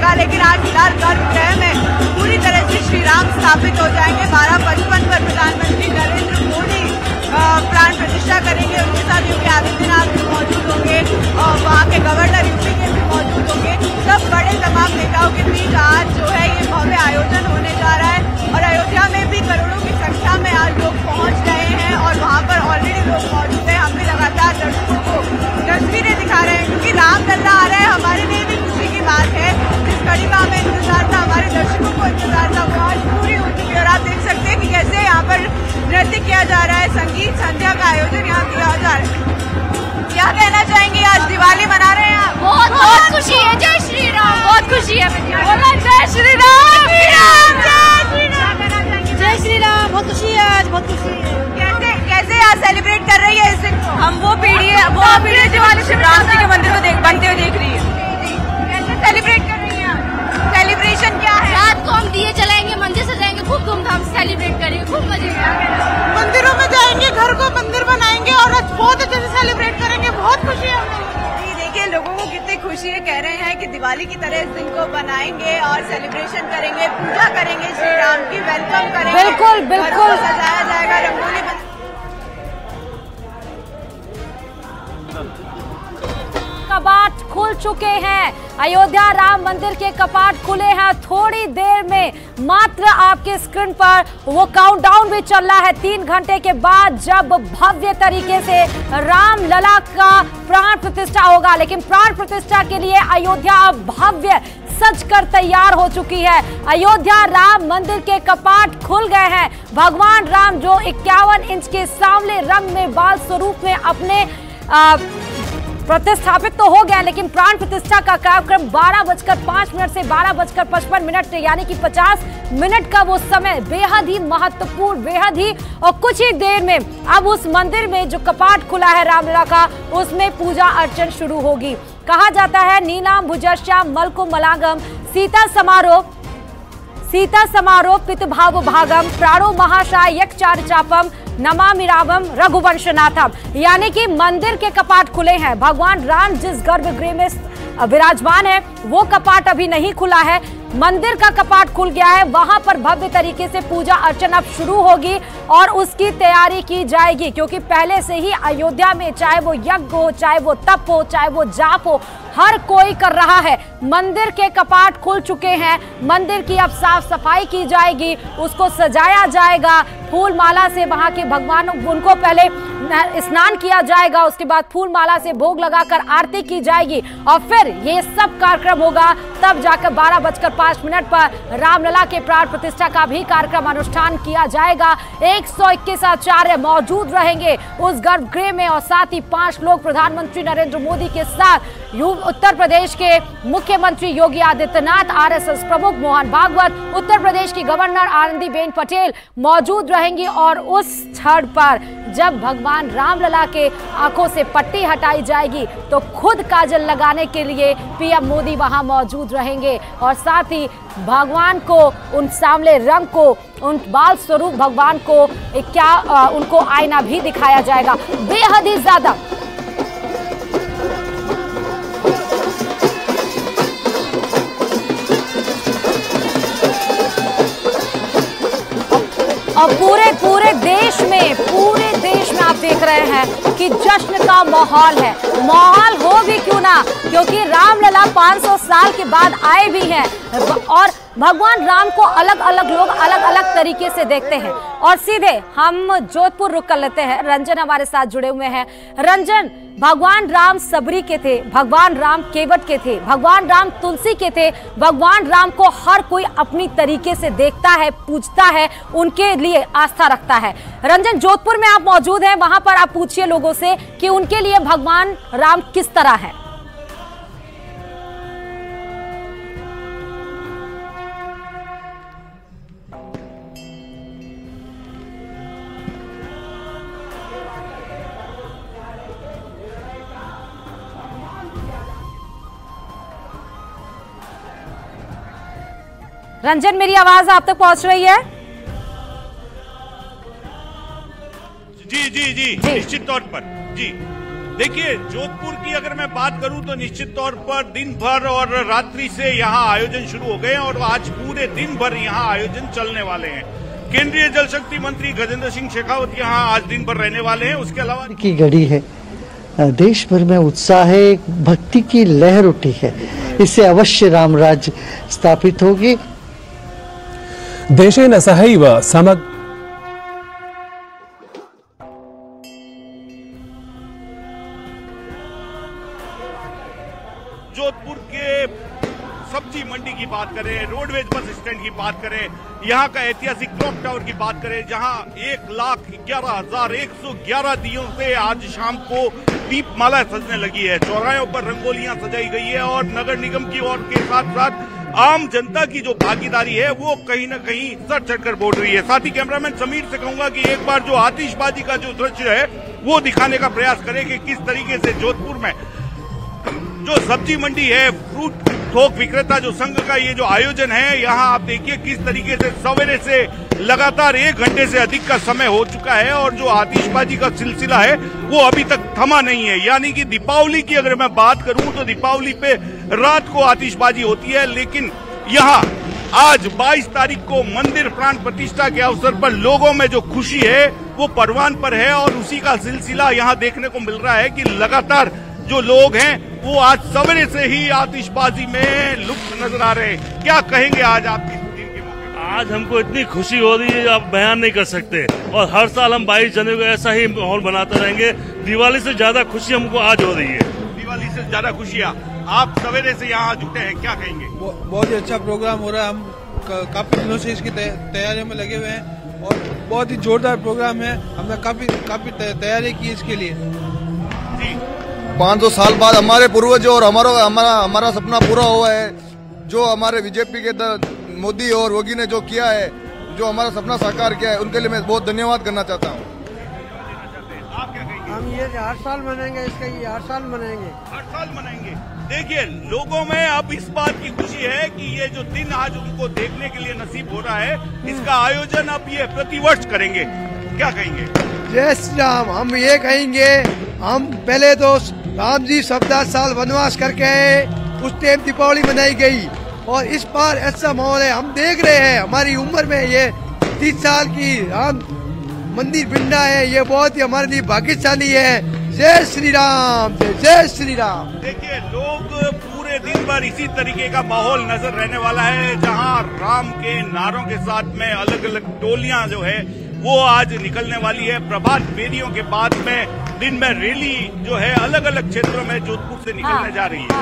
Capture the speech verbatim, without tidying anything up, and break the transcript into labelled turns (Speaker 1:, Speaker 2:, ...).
Speaker 1: होगा, लेकिन आज फिलहाल गर्भगृह में पूरी तरह से श्री राम स्थापित हो जाएंगे। बारह पचपन पर प्रधानमंत्री नरेंद्र मोदी प्राण प्रतिष्ठा करेंगे। उनके साथ योगी आदित्यनाथ भी मौजूद होंगे और वहाँ के गवर्नर यूपी के भी मौजूद होंगे। सब बड़े तमाम नेताओं के बीच आज जो है ये भव्य आयोजन होने जा रहा है और अयोध्या में भी करोड़ों की संख्या में आज लोग पहुँच रहे हैं और वहाँ पर ऑलरेडी लोग मौजूद हैं। हम भी लगातार दर्शकों को तस्वीरें दिखा रहे हैं क्योंकि रामलला आ रहा है। हमारे लिए भी खुशी की बात है। जिस घड़ी का हमें इंतजार था, हमारे दर्शकों को इंतजार था, वो आज पूरी हो चुकी है और आप देख सकते हैं कि कैसे यहाँ पर नृत्य किया जा रहा है, संगीत संध्या का आयोजन यहाँ किया जा रहा है। क्या कहना चाहेंगे, आज दिवाली मना रहे हैं आप?
Speaker 2: बहुत बहुत खुशी है। जय श्री राम। बहुत खुशी है।
Speaker 1: जय श्री राम।
Speaker 2: जय श्री राम। बहुत खुशी है आज, बहुत खुशी है।
Speaker 1: कैसे कैसे आज सेलिब्रेट कर रही है इस दिन को?
Speaker 2: हम वो पीढ़ी है, वो पीढ़ी दिवाली शिव राम जी के मंदिर को देख बनते हुए देख रही है।
Speaker 1: कैसे सेलिब्रेट कर रही है? सेलिब्रेशन क्या है?
Speaker 2: रात को हम दिए जलाएंगे, मंदिर सजाएंगे, खूब धूमधाम से सेलिब्रेट करेंगे, खूब मजे करेंगे।
Speaker 1: मंदिरों में जाएंगे, घर को मंदिर बनाएंगे और आज बहुत अच्छे से सेलिब्रेट करेंगे। बहुत खुशी है हमें। देखिए लोगों को कितनी खुशी है, कह रहे हैं कि दिवाली की तरह इस दिन को बनाएंगे और सेलिब्रेशन करेंगे, पूजा करेंगे श्री राम की, वेलकम करेंगे।
Speaker 2: बिल्कुल बिल्कुल
Speaker 1: सजाया जाएगा, रंगोली बन...
Speaker 2: कपाट खुल चुके हैं। अयोध्या राम मंदिर के कपाट खुले हैं। थोड़ी देर में मात्र आपके स्क्रीन पर वो काउंटडाउन भी चल रहा है। तीन घंटे के बाद जब भव्य तरीके से राम लला का प्राण प्रतिष्ठा होगा, लेकिन प्राण प्रतिष्ठा के लिए अयोध्या अब भव्य सज कर तैयार हो चुकी है। अयोध्या राम मंदिर के कपाट खुल गए हैं। भगवान राम जो इक्यावन इंच के सांवले रंग में बाल स्वरूप में अपने आ, प्रतिष्ठापित तो हो गया, लेकिन प्राण प्रतिष्ठा का कार्यक्रम बारह बजकर पांच मिनट से बारह बजकर पचपन मिनट यानी कि पचास मिनट का वो समय बेहद ही महत्वपूर्ण, बेहद ही, और कुछ ही देर में अब उस मंदिर में जो कपाट खुला है रामलला का, उसमें पूजा अर्चन शुरू होगी। कहा जाता है नीलाम भुजश्याम मलको मलागम सीता समारोह सीता समारोह पित भाव भागम प्राणो महाशाय यक चार चापम नमामि रामम रघुवंशनाथम, यानी कि मंदिर के कपाट खुले हैं। भगवान राम जिस गर्भगृह में विराजमान है वो कपाट अभी नहीं खुला है, मंदिर का कपाट खुल गया है। वहां पर भव्य तरीके से पूजा अर्चना अब शुरू होगी और उसकी तैयारी की जाएगी, क्योंकि पहले से ही अयोध्या में चाहे वो यज्ञ हो, चाहे वो तप हो, चाहे वो जाप हो, हर कोई कर रहा है। मंदिर के कपाट खुल चुके हैं। मंदिर की अब साफ सफाई की जाएगी, उसको सजाया जाएगा फूल माला से। वहां के भगवान उनको पहले स्नान किया जाएगा, उसके बाद फूल माला से भोग लगाकर आरती की जाएगी और फिर ये सब कार्यक्रम होगा। तब जाकर बारह बजकर पांच मिनट पर रामलला के प्राण प्रतिष्ठा का भी कार्यक्रम अनुष्ठान किया जाएगा। एक सौ इक्कीस आचार्य मौजूद रहेंगे उस गर्भगृह में और साथ ही पांच लोग प्रधानमंत्री नरेंद्र मोदी के साथ उत्तर प्रदेश के मुख्यमंत्री योगी आदित्यनाथ, आरएसएस प्रमुख मोहन भागवत, उत्तर प्रदेश की गवर्नर आनंदीबेन पटेल मौजूद रहेंगी। और उस क्षण पर जब भगवान रामलला के आंखों से पट्टी हटाई जाएगी तो खुद काजल लगाने के लिए पीएम मोदी वहां मौजूद रहेंगे और साथ ही भगवान को, उन सांवले रंग को, उन बाल स्वरूप भगवान को क्या आ, उनको आईना भी दिखाया जाएगा। बेहद ही ज्यादा और पूरे पूरे देश में पूरे देश में आप देख रहे हैं कि जश्न का माहौल है। माहौल हो भी क्यों ना, क्योंकि रामलला पाँच सौ साल के बाद आए भी हैं और भगवान राम को अलग अलग लोग अलग अलग तरीके से देखते हैं। और सीधे हम जोधपुर रुक कर लेते हैं। रंजन हमारे साथ जुड़े हुए हैं। रंजन, भगवान राम सबरी के थे, भगवान राम केवट के थे, भगवान राम तुलसी के थे। भगवान राम को हर कोई अपनी तरीके से देखता है, पूजता है, उनके लिए आस्था रखता है। रंजन, जोधपुर में आप मौजूद हैं, वहां पर आप पूछिए लोगों से कि उनके लिए भगवान राम किस तरह है। रंजन, मेरी आवाज आप तक पहुंच रही है?
Speaker 3: जी जी जी, निश्चित तौर पर जी। देखिए, जोधपुर की अगर मैं बात करूं तो निश्चित तौर पर दिन भर और रात्रि से यहाँ आयोजन शुरू हो गए हैं और आज पूरे दिन भर यहाँ आयोजन चलने वाले हैं। केंद्रीय जल शक्ति मंत्री गजेंद्र सिंह शेखावत यहाँ आज दिन भर रहने वाले हैं। उसके अलावा
Speaker 4: की घड़ी है, देश भर में उत्साह है, भक्ति की लहर उठी है, इससे अवश्य राम राज्य स्थापित होगी।
Speaker 5: देशेन सहैव समग्र
Speaker 3: जोधपुर के सब्जी मंडी की बात करें, रोडवेज बस स्टैंड की बात करें, यहाँ का ऐतिहासिक क्लॉक टावर की बात करें, जहाँ एक लाख ग्यारह हजार एक सौ ग्यारह दियों से आज शाम को दीपमाला सजने लगी है। चौराहों पर रंगोलियां सजाई गई है और नगर निगम की ओर के साथ साथ आम जनता की जो भागीदारी है वो कहीं न कहीं सर चढ़कर बोल रही है। साथ ही कैमरामैन समीर से कहूंगा कि एक बार जो आतिशबाजी का जो दृश्य है वो दिखाने का प्रयास करें कि किस तरीके से जोधपुर में जो सब्जी मंडी है, फ्रूट थोक विक्रेता जो संघ का ये जो आयोजन है, यहाँ आप देखिए किस तरीके से सवेरे से लगातार एक घंटे से अधिक का समय हो चुका है और जो आतिशबाजी का सिलसिला है वो अभी तक थमा नहीं है। यानी कि दीपावली की अगर मैं बात करूं तो दीपावली पे रात को आतिशबाजी होती है, लेकिन यहाँ आज बाईस तारीख को मंदिर प्राण प्रतिष्ठा के अवसर पर लोगों में जो खुशी है वो परवान पर है और उसी का सिलसिला यहाँ देखने को मिल रहा है कि लगातार जो लोग हैं वो आज सवेरे से ही आतिशबाजी में लुप्त नजर आ रहे हैं। क्या कहेंगे आज आपकी दिन के मौके पर?
Speaker 6: आज हमको इतनी खुशी हो रही है आप बयान नहीं कर सकते और हर साल हम बाईस जनवरी को ऐसा ही माहौल बनाते रहेंगे। दिवाली से ज्यादा खुशी हमको आज हो रही है।
Speaker 3: दिवाली से ज्यादा खुशियाँ आप सवेरे से यहाँ जुटे हैं, क्या कहेंगे?
Speaker 7: बहुत ही अच्छा प्रोग्राम हो रहा है। हम काफी दिनों से इसकी तैयारियों में लगे हुए हैं और बहुत ही जोरदार प्रोग्राम है। हमने काफी काफी तैयारी की इसके लिए।
Speaker 8: पाँच सौ साल बाद हमारे पूर्वजों और हमारा हमारा हमारा सपना पूरा हुआ है। जो हमारे बीजेपी के मोदी और योगी ने जो किया है, जो हमारा सपना साकार किया है, उनके लिए मैं बहुत धन्यवाद करना चाहता हूँ।
Speaker 4: हम ये हर साल मनाएंगे, इसका ये हर साल मनाएंगे
Speaker 3: हर साल मनाएंगे। देखिए, लोगों में अब इस बात की खुशी है कि ये जो दिन आज उनको देखने के लिए नसीब हो रहा है, इसका आयोजन अब ये प्रतिवर्ष करेंगे। क्या कहेंगे?
Speaker 9: जय श्री राम। हम ये कहेंगे, हम पहले तो राम जी सत्रह साल वनवास करके आए, उस टाइम दीपावली मनाई गई और इस बार ऐसा माहौल है। हम देख रहे हैं हमारी उम्र में ये तीस साल की राम मंदिर बिंडा है, ये बहुत ही हमारे लिए भाग्यशाली है। जय श्री राम, जय श्री राम।
Speaker 3: देखिए, लोग पूरे दिन भर इसी तरीके का माहौल नजर रहने वाला है, जहां राम के नारों के साथ में अलग अलग टोलियां जो है वो आज निकलने वाली है। प्रभात फेरियों के बाद में दिन में रैली जो है अलग अलग क्षेत्रों में जोधपुर से निकलने जा रही है।